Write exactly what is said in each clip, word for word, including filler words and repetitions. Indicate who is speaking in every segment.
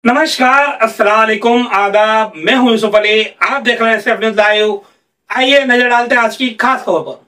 Speaker 1: नमस्कार, अस्सलाम वालेकुम, आदाब। मैं हूं यूसुफ अली। आप देख रहे हैं सैफ न्यूज़ लाइव। आइए नजर डालते हैं आज की खास खबर पर।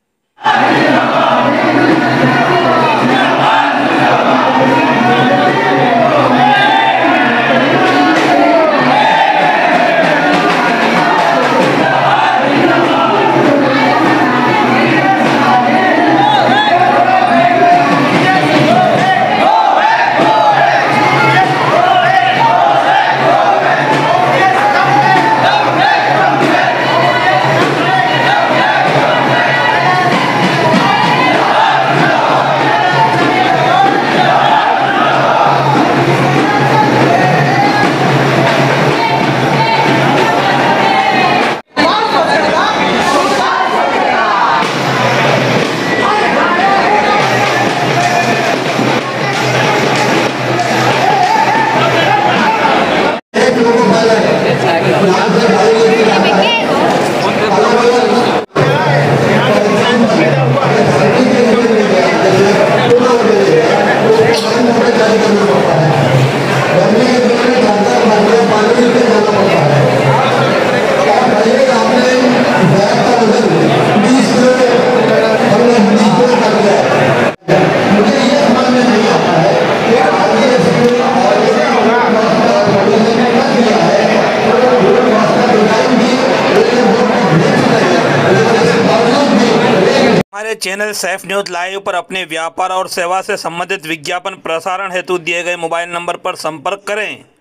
Speaker 1: हमारे चैनल सैफ न्यूज़ लाइव पर अपने व्यापार और सेवा से संबंधित विज्ञापन प्रसारण हेतु दिए गए मोबाइल नंबर पर संपर्क करें।